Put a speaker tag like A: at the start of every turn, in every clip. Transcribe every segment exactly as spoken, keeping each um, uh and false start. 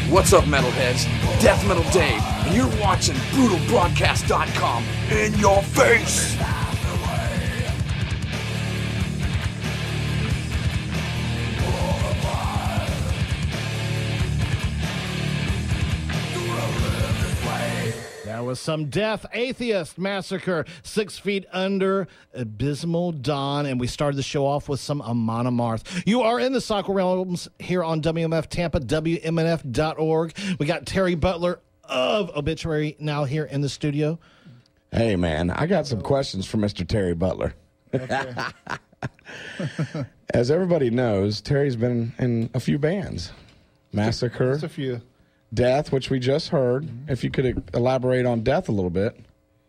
A: What's up, metalheads? Death Metal Dave, and you're watching Brutal Broadcast dot com in your face!
B: That was some Death Atheist Massacre, Six Feet Under, Abysmal Dawn, and we started the show off with some Amon Amarth. You are in the Soccer Realms here on W M F Tampa, W M N F dot org. We got Terry Butler of Obituary now here in the studio.
C: Hey, man, I got some questions for Mister Terry Butler.
D: Okay.
C: As everybody knows, Terry's been in a few bands. Massacre.
D: Just a few.
C: Death, which we just heard. Mm-hmm. If you could elaborate on Death a little bit.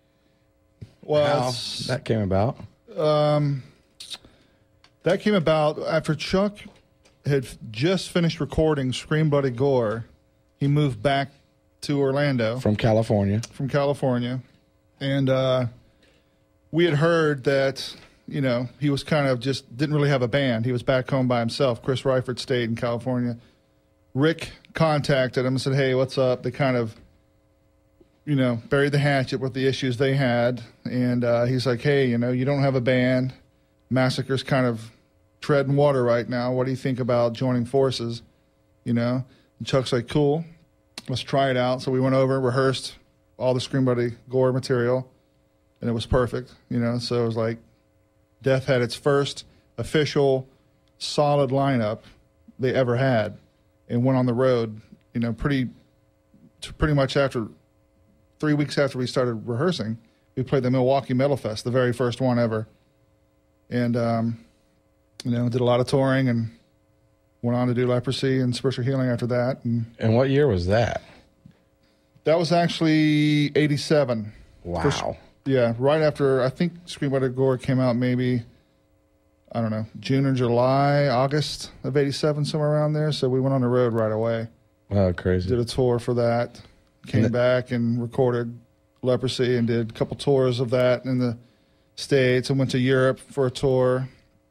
D: Well,
C: how that came about.
D: Um, that came about after Chuck had just finished recording Scream Bloody Gore. He moved back to Orlando.
C: From California.
D: From California. And uh, we had heard that, you know, he was kind of just didn't really have a band. He was back home by himself. Chris Reifert stayed in California. Rick contacted him and said, hey, what's up? They kind of, you know, buried the hatchet with the issues they had. And uh, he's like, hey, you know, you don't have a band. Massacre's kind of treading water right now. What do you think about joining forces? You know? And Chuck's like, cool, let's try it out. So we went over, rehearsed all the Scream Bloody Gore material, and it was perfect, you know? So it was like Death had its first official solid lineup they ever had. And went on the road, you know, pretty, pretty much after three weeks after we started rehearsing, we played the Milwaukee Metal Fest, the very first one ever, and um, you know, did a lot of touring and went on to do Leprosy and Spiritual Healing after that. And,
C: and what year was that?
D: That was actually eighty-seven.
C: Wow.
D: First, yeah, right after I think Scream Bloody Gore came out, maybe. I don't know, June or July, August of eighty-seven, somewhere around there. So we went on the road right away.
C: Oh, crazy.
D: Did a tour for that. Came and back and recorded Leprosy and did a couple tours of that in the States and went to Europe for a tour.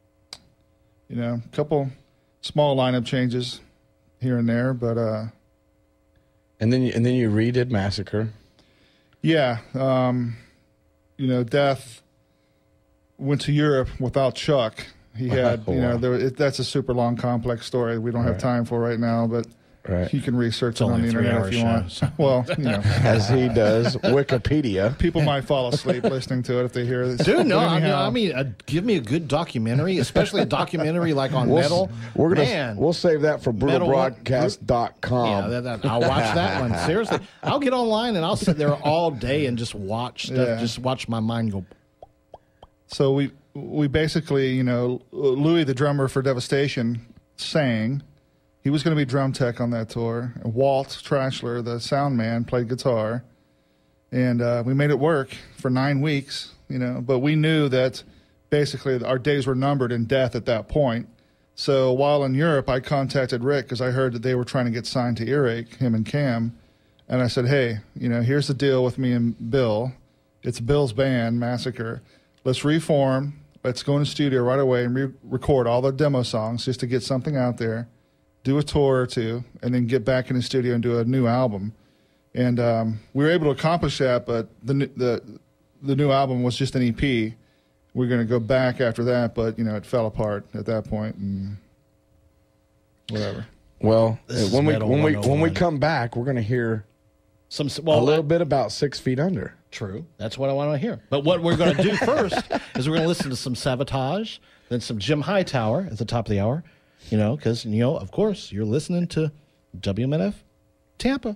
D: You know, a couple small lineup changes here and there, but... uh
C: And then you, and then you redid Massacre.
D: Yeah. Um, you know, Death... went to Europe without Chuck. He had,
C: oh,
D: you know,
C: wow.
D: there, it, that's a super long, complex story we don't
C: right.
D: have time for right now, but
C: right.
D: you can research
B: It's
D: it on
B: only
D: the
B: a
D: internet if you
B: three-hour
D: want.
B: show.
D: Well, you know.
C: As he does Wikipedia.
D: People might fall asleep listening to it if they hear this.
B: Dude, no,
D: But
B: I mean,
D: anyhow,
B: I mean uh, give me a good documentary, especially a documentary like on
C: We'll,
B: metal.
C: We're gonna
B: Man.
C: we'll save that for Brutal Broadcast dot com.
B: Yeah, that, that, I'll watch that one. Seriously, I'll get online and I'll sit there all day and just watch stuff,
D: Yeah.
B: just watch my mind go.
D: So we we basically, you know, Louis, the drummer for Devastation, sang. He was going to be drum tech on that tour. Walt Trashler, the sound man, played guitar. And uh, we made it work for nine weeks, you know. But we knew that basically our days were numbered in Death at that point. So while in Europe, I contacted Rick because I heard that they were trying to get signed to Earache, him and Cam. And I said, hey, you know, here's the deal with me and Bill. It's Bill's band, Massacre. Let's reform. Let's go in the studio right away and re- record all the demo songs just to get something out there, do a tour or two, and then get back in the studio and do a new album. And um, we were able to accomplish that, but the the the new album was just an E P. We we're going to go back after that, but you know it fell apart at that point, and whatever.
C: Well,
B: This is
C: when we
B: Metal
C: when we
B: one oh
C: when we
B: one.
C: come back, we're going to hear
B: Some well,
C: a little bit about Six Feet Under.
B: True. That's what I want to hear. But what we're going to do first is we're going to listen to some Sabotage, then some Jim Hightower at the top of the hour, you know, because, you know, of course, you're listening to W M N F Tampa.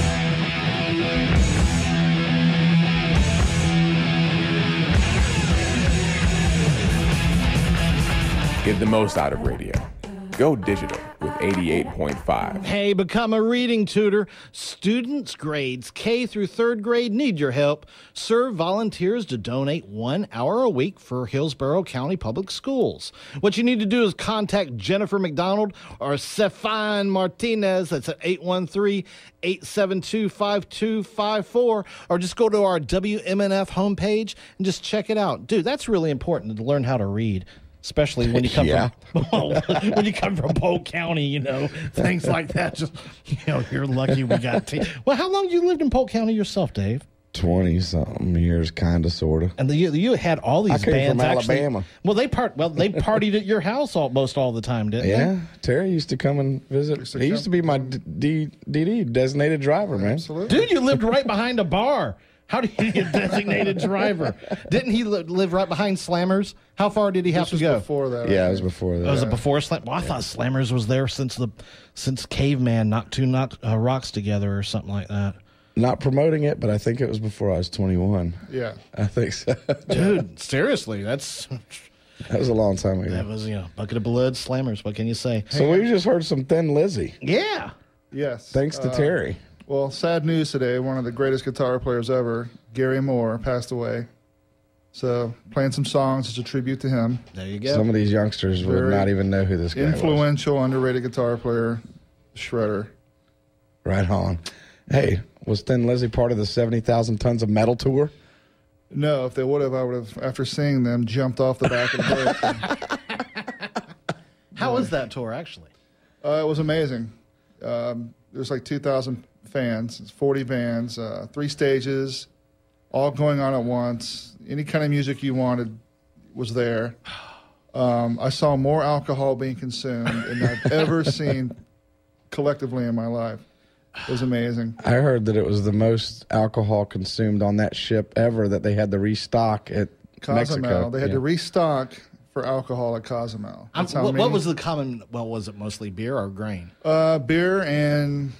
E: Get the most out of radio. Go digital with eighty-eight point five.
B: Hey, become a reading tutor. Students grades K through third grade need your help. Serve volunteers to donate one hour a week for Hillsborough County Public Schools. What you need to do is contact Jennifer McDonald or Stefan Martinez. That's at eight one three, eight seven two, five two five four. Or just go to our W M N F homepage and just check it out. Dude, that's really important to learn how to read. especially when you come
C: Yeah.
B: from when you come from Polk County. You know, things like that. Just you know, you're lucky we got. T- well, how long you lived in Polk County yourself, Dave?
C: twenty something years, kind of, sort of.
B: And the, you you had all these
C: I came
B: bands.
C: from
B: actually,
C: Alabama.
B: Well, they part. Well, they partied at your house almost all the time, didn't
C: Yeah,
B: they?
C: Terry used to come and visit.
D: Used to
C: He
D: come.
C: used to be my D- D- DD, designated driver, man.
D: Absolutely.
B: Dude, you lived right behind a bar. How did you get designated driver? Didn't he li- live right behind Slammers? How far did he have
D: This
B: to
D: was
B: go?
D: before that.
C: Yeah,
D: I
C: it was
D: think.
C: before that.
B: Oh, was it before Slam? Well, I thought Slammers was there since the since Caveman knocked two knocked uh, rocks together or something like that.
C: Not promoting it, but I think it was before I was twenty-one.
D: Yeah.
C: I think so.
B: Dude, seriously, that's
C: That was a long time
B: that
C: ago.
B: was you know bucket of blood Slammers. What can you say?
C: So we just heard some Thin Lizzy.
B: Yeah.
D: Yes.
C: Thanks to
D: Uh,
C: Terry.
D: Well, sad news today. One of the greatest guitar players ever, Gary Moore, passed away. So playing some songs as a tribute to him.
B: There you go.
C: Some of these youngsters would
D: Very
C: not even know who this guy was.
D: Influential, underrated guitar player, Shredder.
C: Right on. Hey, was Thin Lizzy part of the seventy thousand Tons of Metal tour?
D: No, if they would have, I would have, after seeing them, jumped off the back of the boat.
B: How was that tour actually?
D: Uh, it was amazing. Um, there's like two thousand fans, it's forty bands, uh, three stages, all going on at once. Any kind of music you wanted was there. Um, I saw more alcohol being consumed than I've ever seen collectively in my life. It was amazing.
C: I heard that it was the most alcohol consumed on that ship ever, that they had to restock at
D: Cozumel,
C: Mexico.
D: they had
C: Yeah.
D: to restock for alcohol at Cozumel.
B: Um,
D: That's how
B: what, what
D: many-
B: was the common? Well, was it mostly beer or grain?
D: Uh, beer and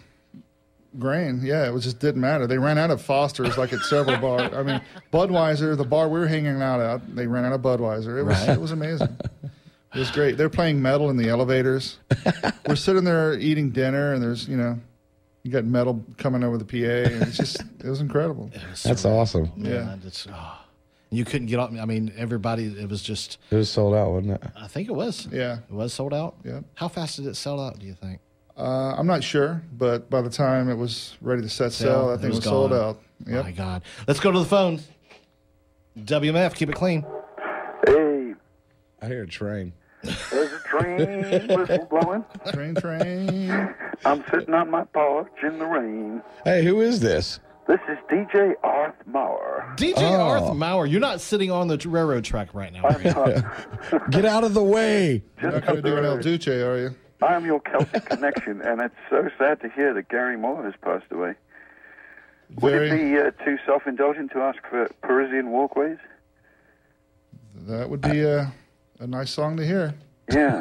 D: grain. Yeah, it was just didn't matter. They ran out of Foster's like at several bars. I mean, Budweiser, the bar we were hanging out at, they ran out of Budweiser. It was
B: Right.
D: it was amazing. It was great. They're playing metal in the elevators. We're sitting there eating dinner, and there's you know, you got metal coming over the P A, and it's just it was incredible.
C: That's awesome.
B: Man,
D: Yeah.
B: it's, oh. You couldn't get on. I mean, everybody. It was just.
C: It was sold out, wasn't it?
B: I think it was.
D: Yeah.
B: It was sold out.
D: Yeah.
B: How fast did it sell out? Do you think?
D: Uh, I'm not sure, but by the time it was ready to set
B: Sell,
D: sail, I
B: it
D: think it
B: was
D: was sold
B: gone.
D: out. Yep.
B: My God. Let's go to the phones. W M F, keep it clean.
F: Hey,
C: I hear a train.
F: there's a train whistle blowing.
D: Train, train.
F: I'm sitting on my porch in the rain.
C: Hey, who is this?
F: This is D J Arth Mauer.
B: D J
C: Oh.
B: Arth Mauer, you're not sitting on the t- railroad track right now. Are you?
C: Get out of the way.
D: You're not going to do an El Duce, are you?
F: I'm your Celtic connection, and it's so sad to hear that Gary Moore has passed away. Would
D: Very.
F: it be uh, too self-indulgent to ask for Parisian Walkways?
D: That would be a, a nice song to hear.
F: Yeah.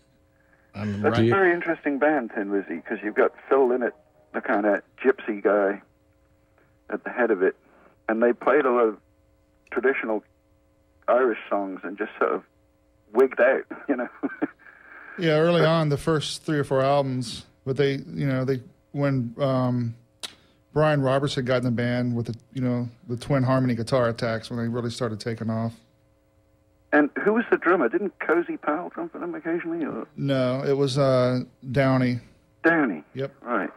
B: I'm
F: That's
B: right.
F: a very interesting band, Thin Lizzy, because you've got Phil Lynott, the kind of gypsy guy, at the head of it, and they played a lot of traditional Irish songs and just sort of wigged out, you know.
D: Yeah, early on, the first three or four albums, but they, you know, they when um, Brian Roberts had gotten the band with the, you know, the twin harmony guitar attacks when they really started taking off.
F: And who was the drummer? Didn't Cozy Powell drum for them occasionally? Or
D: No, it was uh, Downey.
F: Downey?
D: Yep,
F: Right.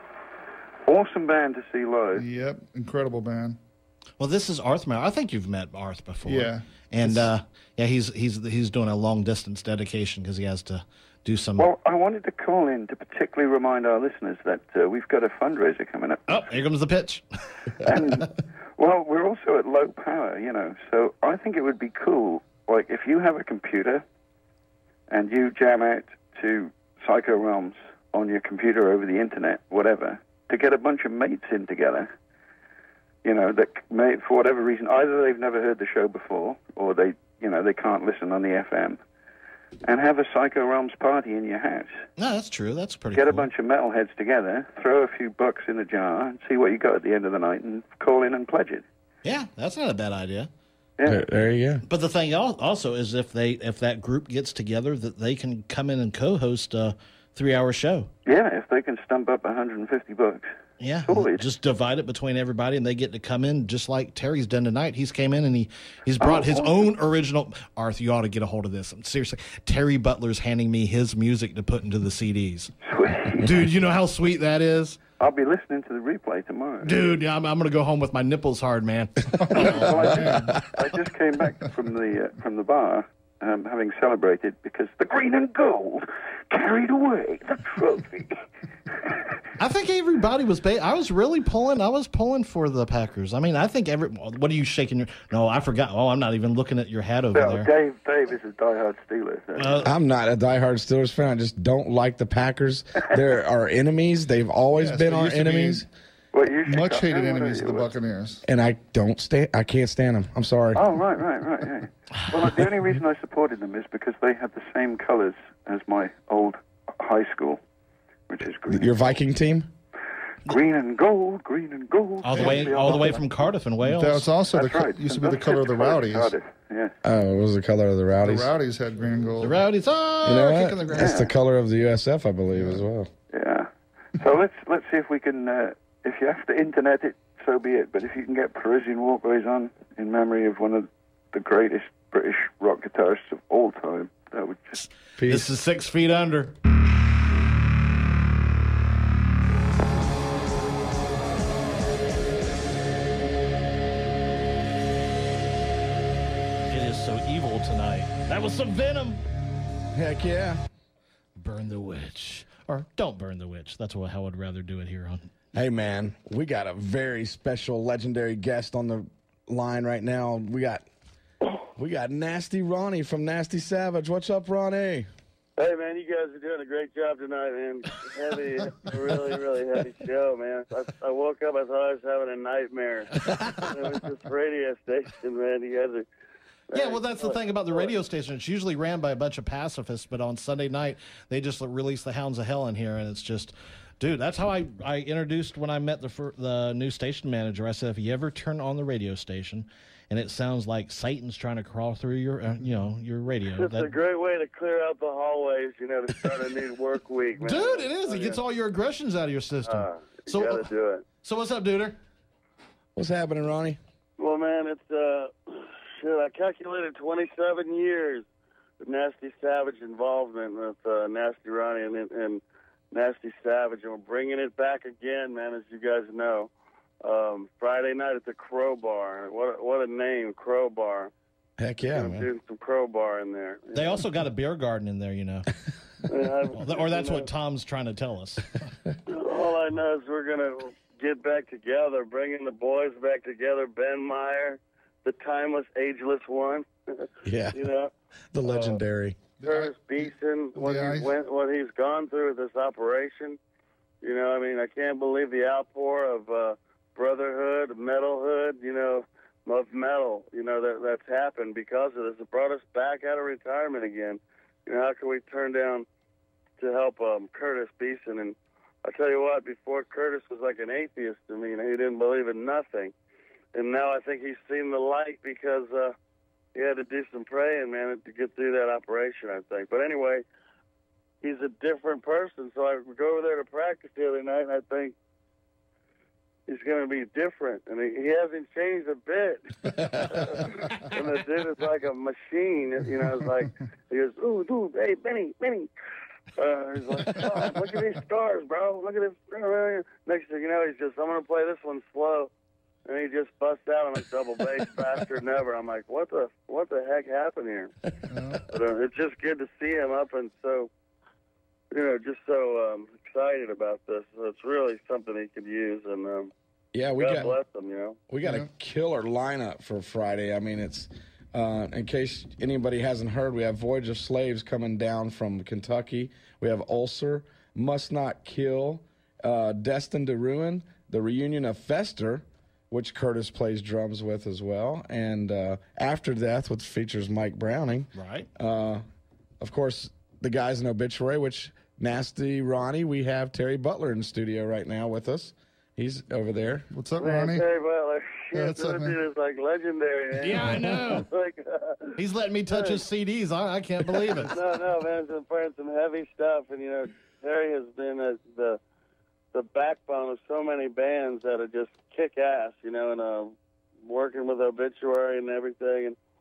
F: Awesome band to see live.
D: yep, incredible band.
B: Well, this is Arth Mauer. I think you've met Arth before.
D: Yeah.
B: And uh, yeah, he's he's he's doing a long distance dedication because he has to do some.
F: Well, I wanted to call in to particularly remind our listeners that uh, we've got a fundraiser coming up.
B: Oh, here comes the pitch.
F: And, well, we're also at low power, you know, so I think it would be cool, like, if you have a computer and you jam out to Psycho Realms on your computer over the internet, whatever, to get a bunch of mates in together, you know, that may, for whatever reason, either they've never heard the show before or they, you know, they can't listen on the F M, and have a Psycho Realms party in your house.
B: No, that's true. That's pretty.
F: Get
B: cool.
F: a bunch of metalheads together, throw a few bucks in a jar, and see what you got at the end of the night, and call in and pledge it.
B: Yeah, that's not a bad idea.
F: Yeah.
C: There, there you go.
B: But the thing al- also is if they if that group gets together, that they can come in and co-host a three-hour show.
F: Yeah, if they can stump up one hundred fifty bucks.
B: Yeah,
F: Totally.
B: just divide it between everybody, and they get to come in just like Terry's done tonight. He's came in and he he's brought
F: Oh,
B: his
F: awesome.
B: own original. Arth, you ought to get a hold of this. Seriously, Terry Butler's handing me his music to put into the C Ds.
F: Sweet.
B: Dude, you know how sweet that is.
F: I'll be listening to the replay tomorrow.
B: Dude, yeah, I'm, I'm gonna go home with my nipples hard, man.
F: Well, I, just, I just came back from the uh, from the bar, um, having celebrated because the green and gold carried away the trophy.
B: I think everybody was. Ba- I was really pulling. I was pulling for the Packers. I mean, I think every. What are you shaking your? No, I forgot. Oh, I'm not even looking at your hat over
F: No,
B: there.
F: Dave, Dave is a diehard Steeler. So.
B: Uh,
C: I'm not a diehard Steelers fan. I just don't like the Packers. They're our enemies. They've always
D: Yes,
C: been
D: they
C: our
D: used to be
C: enemies,
F: What, you
D: Much hated
F: What are
D: enemies of the
F: you?
D: Buccaneers.
C: and I don't stand. I can't stand them. I'm sorry.
F: Oh, right, right, right, yeah. Well, the only reason I supported them is because they had the same colors as my old high school, which is green.
C: Your Viking team?
F: Green and gold, green and gold.
B: all the way, all the way from Cardiff in Wales.
D: That was also
F: That's
D: the co-
F: right.
D: used to be the
F: That's
D: color of the
F: fifty-five
D: Rowdies.
F: Cardiff, yeah.
C: Oh, it was the color of the
D: The
C: Rowdies.
D: Rowdies had green and gold.
B: The Rowdies are
C: You know
B: kicking the
C: what?
B: ground.
C: That's the color of the U S F, I believe, as well.
F: Yeah. So let's let's see if we can. Uh, if you have to internet it, so be it. But if you can get Parisian Walkways on in memory of one of the greatest British rock guitarists of all time, that would just.
C: Peace.
B: This is Six Feet Under. It is so evil tonight. That was some venom.
C: Heck yeah.
B: Burn the witch, or don't burn the witch. That's what how I'd rather do it here on.
C: Hey, man, we got a very special, legendary guest on the line right now. We got we got Nasty Ronnie from Nasty Savage. What's up, Ronnie?
G: Hey, man, you guys are doing a great job tonight, man. Heavy, really, really heavy show, man. I, I woke up, I thought I was having a nightmare. It was this radio station, man. You guys are...
B: Yeah, well, that's the thing about the radio station. It's usually ran by a bunch of pacifists, but on Sunday night, they just release the Hounds of Hell in here, and it's just, dude, that's how I, I introduced when I met the fir- the new station manager. I said, if you ever turn on the radio station and it sounds like Satan's trying to crawl through your, uh, you know, your radio.
G: It's a great way to clear out the hallways, you know, to start a new work week, man.
B: Dude, it is.
G: Oh,
B: It gets
G: yeah.
B: all your aggressions out of your system.
G: Uh, you
B: so,
G: gotta do it.
B: so what's up, duder?
C: What's happening, Ronnie?
G: Well, man, it's, uh, shit, I calculated twenty-seven years of Nasty Savage involvement with uh, Nasty Ronnie and, and Nasty Savage, and we're bringing it back again, man, as you guys know. Um, Friday night at the Crowbar. What a, what a name, Crowbar.
C: Heck yeah,
G: I'm
C: man.
G: doing some Crowbar in there.
B: They also got a beer garden in there, you know.
G: Yeah,
B: Or that's
G: you know,
B: what Tom's trying to tell us.
G: all I know is we're gonna get back together, bringing the boys back together. Ben Meyer, the timeless, ageless one.
C: Yeah,
G: You know,
C: the legendary.
G: Curtis Beeson, what
D: Yeah,
G: he's
D: I-
G: went, what he's gone through with this operation. You know, I mean, I can't believe the outpour of uh, brotherhood, metalhood. You know, of metal. You know that that's happened because of this. It brought us back out of retirement again. You know, how can we turn down to help um, Curtis Beeson? And I tell you what, before Curtis was like an atheist to me. You know, he didn't believe in nothing. And now I think he's seen the light because uh, he had to do some praying, man, to get through that operation, I think. But anyway, he's a different person. So I go over there to practice the other night, and I think he's going to be different. And he, he hasn't changed a bit. And the dude is like a machine. You know, it's like, he goes, ooh, dude, hey, Benny, Benny. Uh, he's like, oh, look at these stars, bro. Look at this. Next thing you know, he's just, I'm going to play this one slow. And he just busts out on a double bass faster than ever. I'm like, what the what the heck happened here? But uh, it's just good to see him up and so, you know, just so um, excited about this. So it's really something he could use. And um,
C: Yeah, we
G: God
C: got
G: bless him, you know.
C: we got a killer lineup for Friday. I mean, it's uh, in case anybody hasn't heard, we have Voyage of Slaves coming down from Kentucky. We have Ulcer, Must Not Kill, uh, Destined to Ruin, the reunion of Fester, which Curtis plays drums with as well, and uh, After Death, which features Mike Browning.
B: Right.
C: Uh, of course, the guys in Obituary, which Nasty Ronnie, we have Terry Butler in the studio right now with us. He's over there.
D: What's up,
G: Man,
D: Ronnie?
G: Terry Butler,
D: Yeah,
G: shit,
D: what's
G: this
D: up, man?
G: dude is like legendary, man.
B: Yeah, I know.
G: like, uh,
B: He's letting me touch his C Ds. I, I can't believe it.
G: no, no, man, he's been playing some heavy stuff, and you know, Terry has been uh, the the backbone of so many bands that are just kick ass, you know, and uh, working with Obituary and everything. And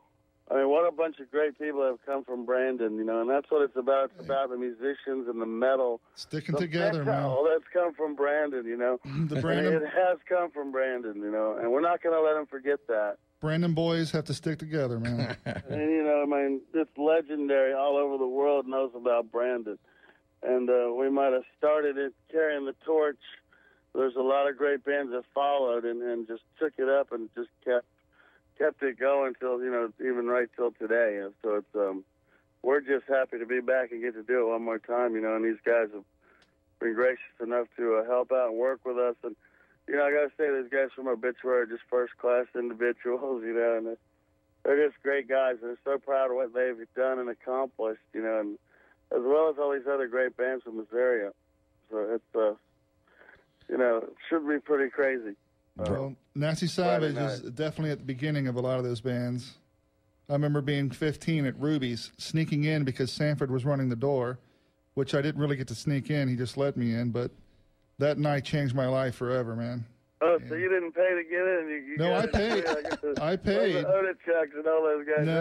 G: I mean, what a bunch of great people have come from Brandon, you know, and that's what it's about. It's about the musicians and the metal.
D: Sticking
G: the
D: together,
G: metal
D: man.
G: that's come from Brandon, you know.
D: The Brandon,
G: And it has come from Brandon, you know, and we're not going to let him forget that.
D: Brandon boys have to stick together, man.
G: And, you know, I mean, it's legendary. All over the world knows about Brandon. And uh, we might have started it carrying the torch. There's a lot of great bands that followed and, and just took it up and just kept kept it going till, you know, even right till today. And so it's um, we're just happy to be back and get to do it one more time, you know, and these guys have been gracious enough to uh, help out and work with us. And, you know, I got to say, these guys from Obituary are just first-class individuals, you know, and they're just great guys. They're so proud of what they've done and accomplished, you know, and as well as all these other great bands from this area. So it's, uh, you know, it should be pretty crazy.
D: Well, Nasty Savage is definitely at the beginning of a lot of those bands. I remember being fifteen at Ruby's, sneaking in because Sanford was running the door, which I didn't really get to sneak in. He just let me in, but that night changed my life forever, man.
G: Oh, so you didn't pay to get in? You, you
D: No,
G: got
D: I
G: it
D: paid.
G: free, like the-
D: I paid.
G: Like the Oda Chucks and all those guys.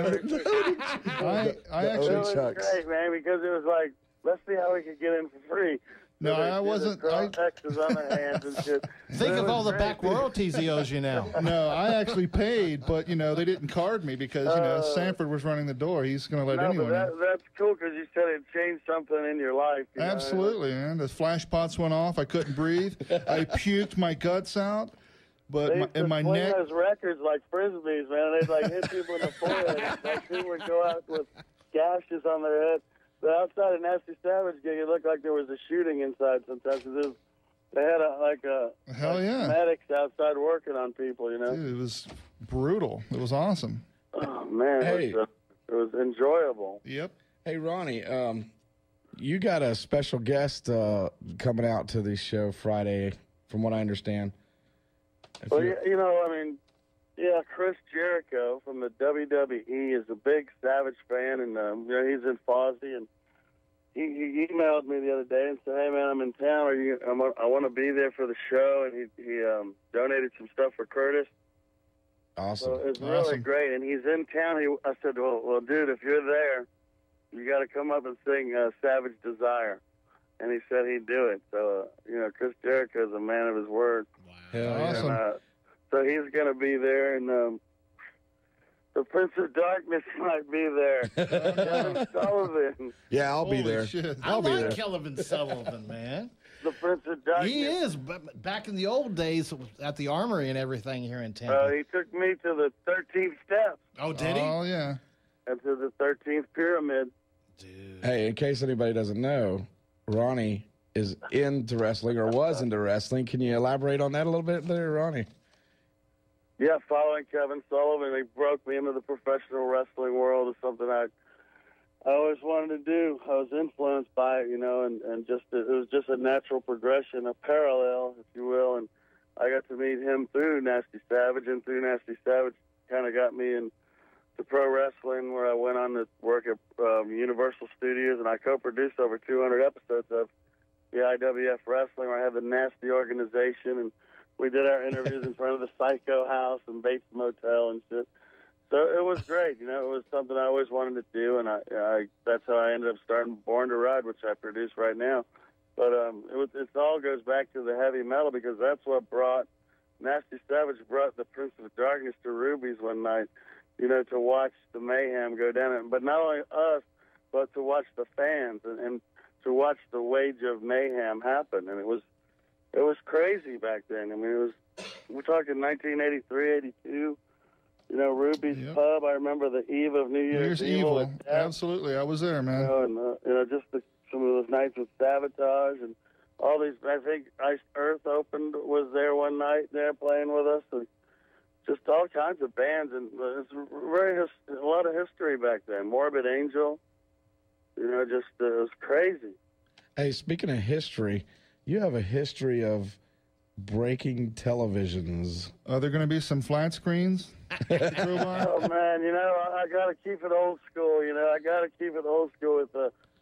D: No. I, I
G: It
D: actually,
G: was great, man, because it was like, let's see how we could get in for free.
D: No,
G: So they
D: I
G: did
D: wasn't-
G: the
D: I-
G: X's on their hands and shit.
B: Think
G: It
B: of
G: was
B: all the
G: great.
B: back royalties he owes you now.
D: no, I actually paid, but you know they didn't card me because you know
G: Uh,
D: Sanford was running the door. He's going to let
G: No,
D: anyone
G: but that,
D: in.
G: that's cool because you said it changed something in your life. You know?
D: Absolutely, man. The flash pots went off. I couldn't breathe. I puked my guts out, but
G: They
D: my,
G: used to
D: and my
G: swing
D: neck.
G: those records like frisbees, man. They'd like hit people in the forehead. Like people would go out with gashes on their head. But outside of Nasty Savage gig, it looked like there was a shooting inside sometimes. 'Cause it was, they had a, like a
D: Hell
G: like
D: yeah.
G: medics outside working on people, you know.
D: Dude, it was brutal. It was awesome.
G: Oh man,
C: Hey.
G: it, was, uh, it was enjoyable.
D: Yep.
C: Hey, Ronnie, um, you got a special guest uh, coming out to the show Friday, from what I understand. If
G: Well,
C: you-
G: you, you know, I mean, yeah, Chris Jericho from the W W E is a big Savage fan, and um, you know, he's in Fozzy, and he, he emailed me the other day and said, "Hey, man, I'm in town. Are you? I'm, I want to be there for the show." And he he um, donated some stuff for Curtis.
C: Awesome.
G: So it's really
D: Awesome.
G: great, and he's in town. He, I said, "Well, well, dude, if you're there, you got to come up and sing uh, Savage Desire." And he said he'd do it. So uh, you know, Chris Jericho is a man of his word.
C: Hell yeah.
D: Awesome.
G: And, uh, so he's going to be there, and um, the Prince of Darkness might be there. Kevin Sullivan,
C: Yeah, I'll be
D: Holy
C: there.
D: shit.
B: I
C: I'll be
B: like
C: there.
B: Kelvin Sullivan, man.
G: the Prince of Darkness.
B: He is. But back in the old days at the Armory and everything here in
G: Uh,
B: Tampa.
G: he took me to the thirteenth step
B: Oh, did he?
D: Oh yeah.
G: and to the thirteenth pyramid.
B: Dude.
C: Hey, in case anybody doesn't know, Ronnie is into wrestling or was into wrestling. Can you elaborate on that a little bit there, Ronnie?
G: Yeah, following Kevin Sullivan, he broke me into the professional wrestling world. Is something I I always wanted to do. I was influenced by it, you know, and, and just it was just a natural progression, a parallel, if you will. And I got to meet him through Nasty Savage, and through Nasty Savage kind of got me into pro wrestling, where I went on to work at um, Universal Studios, and I co-produced over two hundred episodes of the I W F Wrestling, where I had the Nasty organization, and we did our interviews in front of the Psycho House and Bates Motel and shit. So it was great, you know. It was something I always wanted to do, and I, I that's how I ended up starting Born to Ride, which I produce right now. But um, it was it all goes back to the heavy metal, because that's what brought Nasty Savage brought the Prince of Darkness to Ruby's one night, you know, to watch the mayhem go down. But not only us, but to watch the fans and, and to watch the wage of mayhem happen. And it was it was crazy back then. I mean, it was we're talking nineteen eighty-three, eighty-two. You know, Ruby's
D: Yep.
G: Pub. I remember the eve of New
D: New
G: Year's,
D: Year's
G: Evil.
D: Evil.
G: with Death,
D: Absolutely. I was there,
G: You
D: man.
G: know, and uh, you know, just the, some of those nights with Sabotage and all these. I think Iced Earth opened was there one night there playing with us, and just all kinds of bands. And uh, it's very his- a lot of history back then. Morbid Angel. You know, just uh, it was crazy.
C: Hey, speaking of history, you have a history of breaking televisions.
D: Are there going to be some flat screens? Crowbar?
G: Oh man, you know, I, I got to keep it old school. You know, I got to keep it old school with the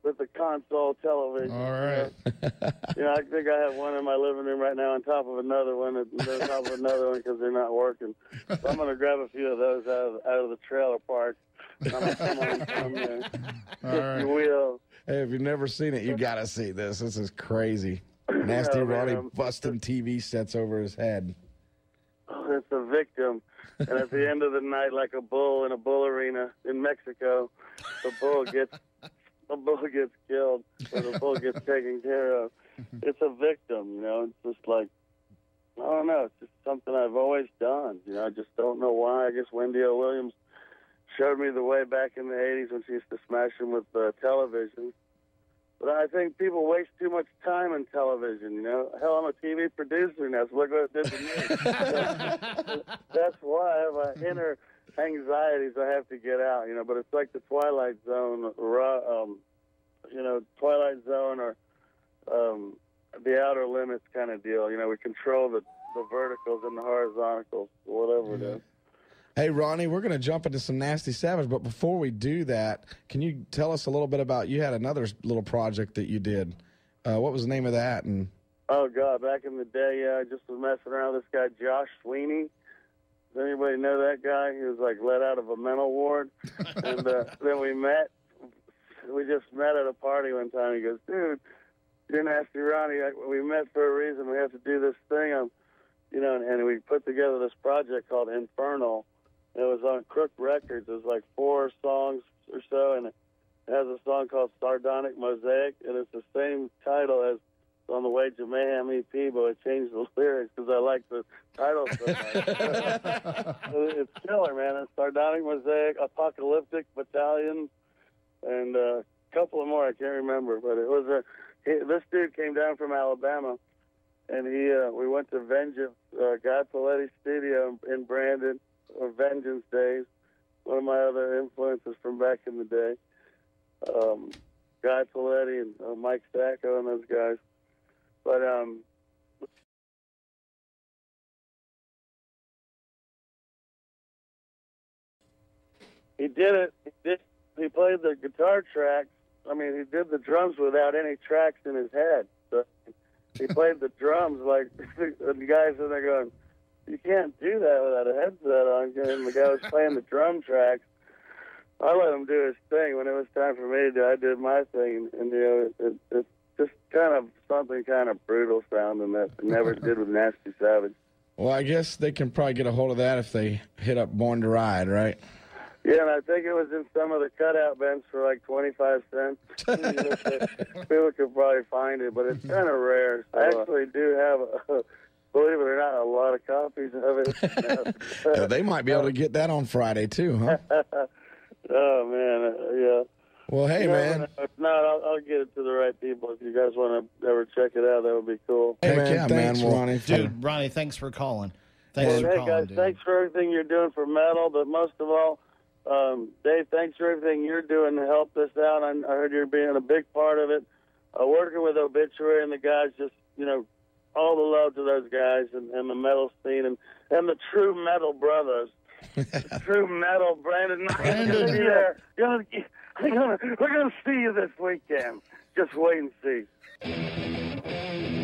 G: with the console television.
D: All right.
G: You know, I think I have one in my living room right now on top of another one, and on top of another one because they're not working. So I'm going to grab a few of those out of, out of the trailer park. I'm going to come on from there.
D: All
G: If
D: right.
G: you will.
C: Hey, if you've never seen it, you got to see this. This is crazy. Nasty
G: Yeah,
C: Ronnie
G: man.
C: busting T V sets over his head.
G: Oh, it's a victim. And at the end of the night, like a bull in a bull arena in Mexico, the bull gets the bull gets killed or the bull gets taken care of. It's a victim, you know. It's just like, I don't know. It's just something I've always done. You know, I just don't know why. I guess Wendy O. Williams showed me the way back in the eighties when she used to smash them with uh, television. But I think people waste too much time in television, you know. Hell, I'm a T V producer now, so look what it did to me. That's why I have uh, inner anxieties I have to get out, you know. But it's like the Twilight Zone, um, you know, Twilight Zone or um, the Outer Limits kind of deal. You know, we control the, the verticals and the horizontals, whatever it is.
C: Hey, Ronnie, we're going to jump into some Nasty Savage, but before we do that, can you tell us a little bit about, you had another little project that you did. Uh, what was the name of that? And
G: Oh, God, back in the day, yeah, I just was messing around with this guy, Josh Sweeney. Does anybody know that guy? He was, like, let out of a mental ward. And uh, then we met. We just met at a party one time. He goes, dude, you're Nasty Ronnie. I, we met for a reason. We have to do this thing. Um, you know, and, and we put together this project called Infernal. It was on Crook Records. It was like four songs or so, and it has a song called Sardonic Mosaic, and it's the same title as on the Wage of Mayhem E P, but I changed the lyrics because I like the title so much. It's killer, man. It's Sardonic Mosaic, Apocalyptic Battalion, and uh, a couple of more I can't remember, but it was a. He, this dude came down from Alabama, and he uh, we went to Vengeance, uh, Guy Paletti Studio in Brandon. Or Vengeance Days, one of my other influences from back in the day. Um, Guy Paletti and uh, Mike Sacco and those guys. But um, he did it. He, did, he played the guitar tracks. I mean, he did the drums without any tracks in his head. So he played the drums like the guys in there going, you can't do that without a headset on. And the guy was playing the drum tracks. I let him do his thing. When it was time for me to do it, I did my thing. And, you know, it, it, it's just kind of something kind of brutal sounding that I never did with Nasty Savage.
C: well, I guess they can probably get a hold of that if they hit up Born to Ride, right?
G: Yeah, and I think it was in some of the cutout bins for like twenty-five cents. People could probably find it, but it's kind of rare. So I actually do have a... Believe it or not, a lot of copies of it.
C: Yeah, they might be able to get that on Friday, too, huh?
G: Oh, man, uh, yeah.
C: Well, hey,
G: You never
C: man.
G: know. If not, I'll, I'll get it to the right people. If you guys want to ever check it out, that would be cool.
C: Hey,
G: Hey,
C: man, yeah, thanks, man. Well, Ronnie.
B: Dude, Ronnie, thanks for calling. Thanks for
G: hey
B: calling,
G: guys,
B: dude.
G: thanks for everything you're doing for metal, but most of all, um, Dave, thanks for everything you're doing to help this out. I, I heard you're being a big part of it. Uh, working with Obituary and the guys, just, you know, all the love to those guys and, and the metal scene and, and the true metal brothers. True metal, Brandon.
B: Brandon.
G: Yeah, gonna, gonna, we're going to see you this weekend. Just wait and see.